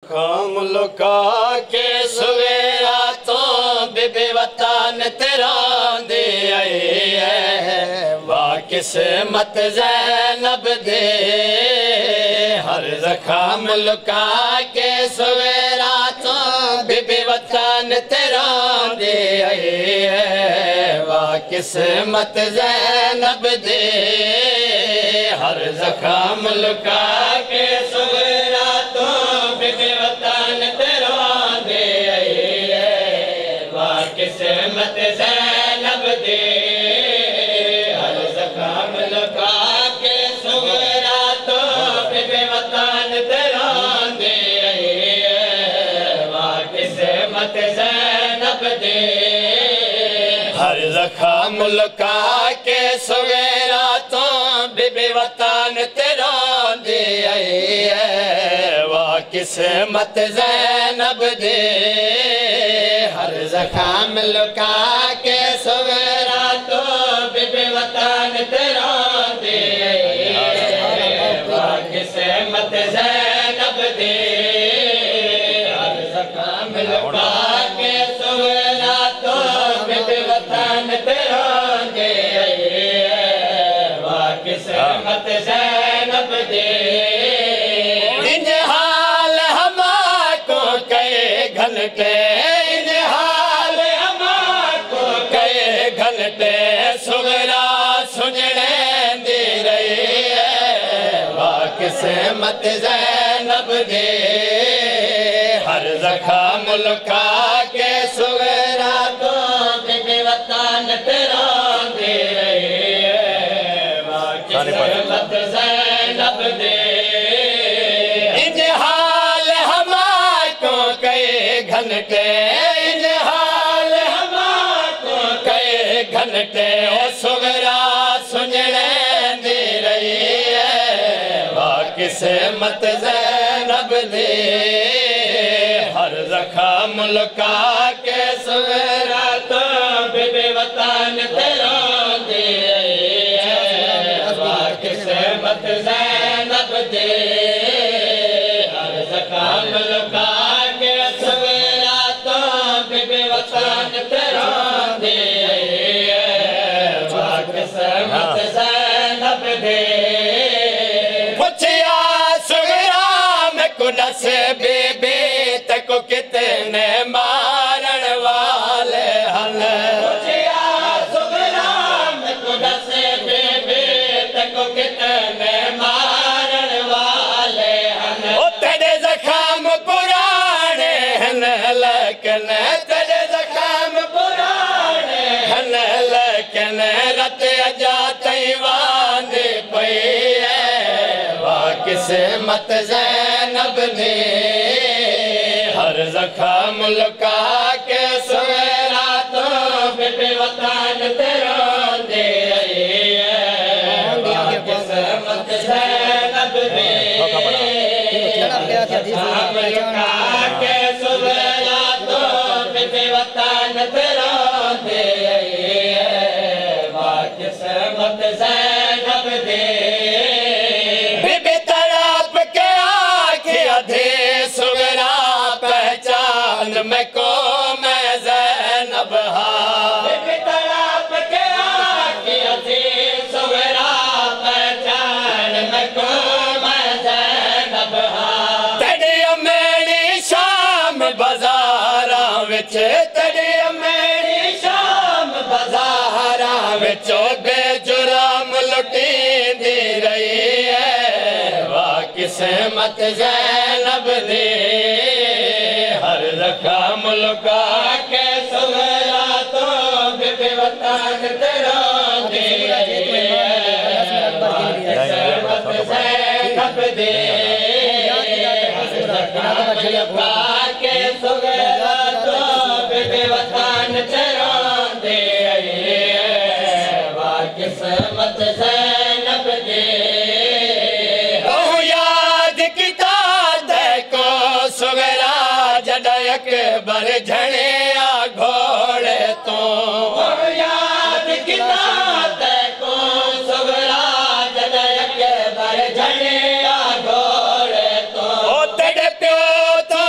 जख्म लुका के सवेरा तो बेबे वतन तेरा दे आए वाह किस्मत ज़ैनब दे हर जख्म लुका के सवेरा तो बेबे वतन तेरा दे आए वाह किस्मत ज़ैनब दे हर जख्म लुका के सवेरा तो बेबे वतन तेरा दे वाह किस्मत ज़ैनब दे हर जख्म लुका के सवेरा तो बेबे वतन तेरा दे वाह किस्मत ज़ैनब दे हर जख्म लुका के सवेरा तो बेबे वतन तेरा दे वाह किस्मत ज़ैनब दे हर जख्म लुका के सवेरा तो बेबे वतन तेरा दे वाह किस्मत ज़ैनब दे हर जख्म लुका के सवेरा तो बेबे वतन तेरा दे वाह किस्मत ज़ैनब दे इन हाल हमाको कहे घंटे इन हाल हमाको कहे घंटे सुगरा सुनने दे रही है वाह किस्मत ज़ैनब दे हर जख्म लुका के सुगरा तो बेबे वतन तेरा दे रही है वाह किस्मत ज़ैनब दे इन हाल हमाको कहे घंटे इन हाल हमाको कहे घंटे ओ सुगरा सुनने दे रही है वाह किस्मत ज़ैनब दे हर जख्म लुका के सवेरा तो बेबे वतन तेरा दे वाह किस्मत ज़ैनब दे हर जख्म लुका के सवेरा तो बेबे वतन तेरा दे वाह किस्मत ज़ैनब दे पुछया सवेरा में कुनस बेबे तको कितने मारण वाले हन पुछया सवेरा में कुनस बेबे तको कितने मारण वाले हन ओ तेरे जख्म पुराने हन लेकिन तेरे जख्म पुराने हन लेकिन रत अजा तई वांदे पई है वाह किस्मत ज़ैनब दे हर जख्म लुका के सवेरा तो बेबे वतन तेरा दे वाह किस्मत ज़ैनब दे जख्म लुका के सवेरा तो बेबे वतन तेरा दे वाह किस्मत ज़ैनब दे बेबे तड़प के आके अधे सुगरा पहचान में को मैं ज़ैनब हाँ बेबे तड़प के आके अधे सुगरा पहचान में को मैं ज़ैनब हाँ तेरी मेरी शाम बाज़ारा विच तेरी मेरी शाम बाज़ारा विच बेजुराम लुटी दी रही है वाह किस्मत ज़ैनब दे हर जख्म लुका के सवेरा तो बेबे वतन तेरा दे वाह किस्मत ज़ैनब दे हर जख्म लुका के सवेरा तो बेबे वतन तेरा दे वाह किस्मत ज़ैनब दे सुगरा जडयक बर झड़िया घोड़े तो याद किता को सुगरा जडयक बर झड़िया घोड़े तो तेरे प्यो तो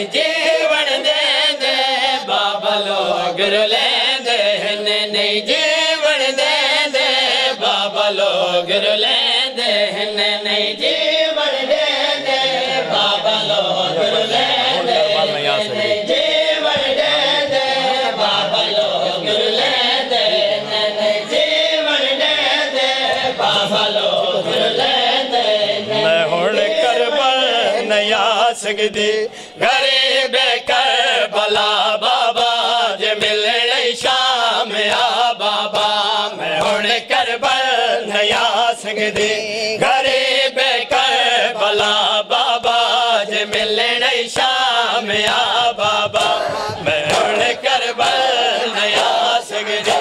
नहीं जीवन दे दे बाबा लोग रुलेंदे नहीं जीवन दे दे बाबा लोग रुलेंदे नहीं जीवन दे दे बाबा लोग रुलेंदे नहीं जीवन दे दे बाबा लोग रुलेंदे नहीं जीवन दे दे बाबा लोग रुलेंदे मैं हुण करबल नहीं आ सकदी गरीब करबला बाबा जे मिलने शाम आ बाबा मैं हुण करबल नहीं आ सकदी गरीब करबला बाबा जे मिलने शाम आ बाबा मैं हुण करबल नहीं आ सकदी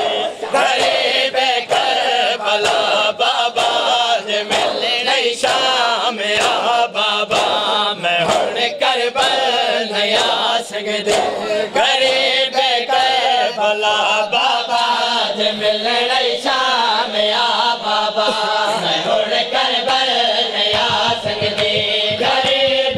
गरीब करबला बाबा जे मिलने शाम आ बाबा मैं हुण करबल नहीं आ सकदी गरीब करबला बाबा जे मिलने शाम आ बाबा मैं हुण करबल नहीं आ सकदी गरीब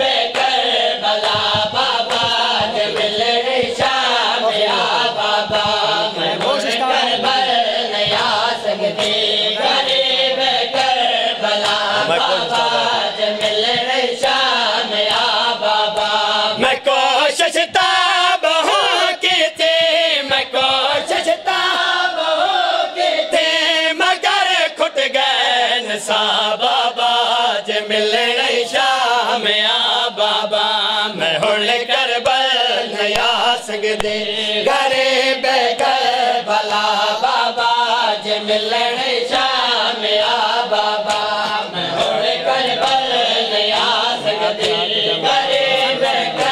करबला बाबा जे मिलने शाम आ बाबा मैं हुण करबल नहीं आ सकदी गरीब करबला बाबा जे मिलने शाम आ बाबा मैं कोशिश ताब हूँ की थी मैं कोशिश ताब हूँ की थी मगर खुट गए नसा बाबा जे मिलने शाम आ बाबा मैं हुण करबल नहीं आ सकदी गरीब करबला बाबा जे मिलने शाम आ बाबा मैं हुण करबल नहीं आ सकदी गरीब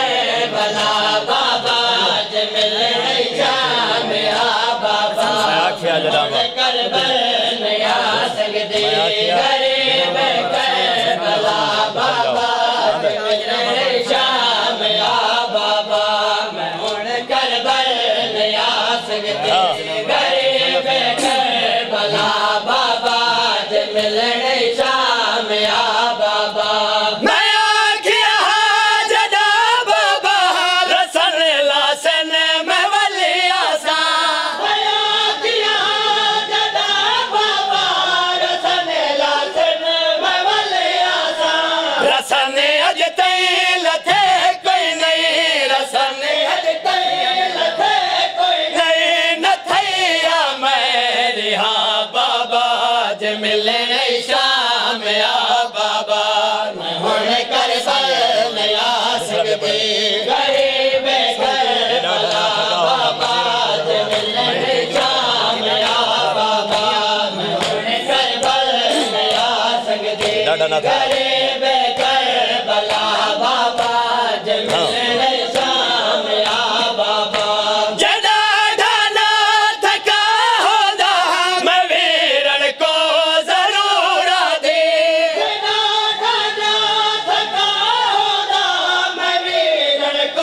करबला बाबा जे मिलने शाम आ बाबा हुण करबल नहीं आ सकदी गरीब करबला बाबा जे मिलने शाम आ बाबा मैं हुण करबल नहीं आ सकदी गरीब करबला बाबा जे मिलने शाम आ बाबा मैं आखिया जदा बाबा रसन लासन मैं वलिया सा मैं आखिया जदा बाबा रसन लासन मैं वलिया सा रसन अज तई लथे कोई नहीं रसन अज तई लथे कोई नहीं न थैया मैं रिहा बाबा जे मिलने शाम आ बाबा मैं हुण करबल नहीं आ सकदी गरीब करबला बाबा जे मिलने शाम आ बाबा मैं हुण करबल नहीं आ सकदी गरीब करबला बाबा जे मिलने शाम आ बाबा जदा ढाना थका होदा मैं वीरन को जरूर दे जदा ढाना थका होदा मैं वीरन को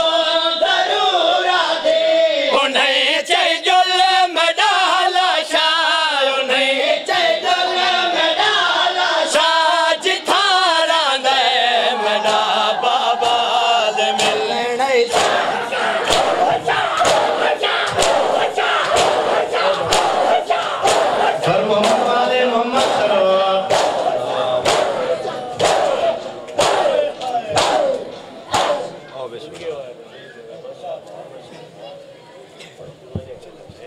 जरूर दे उन्हें चाहे जुल्म डाला शाह उन्हें चाहे जुल्म डाला शाह जिथारा दे मना बाबा जे मिलने सर मोहम्मद वाले मोहम्मद सरो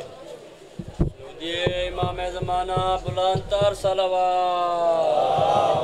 ये इमाम ज़माना बुलंदतर सलवात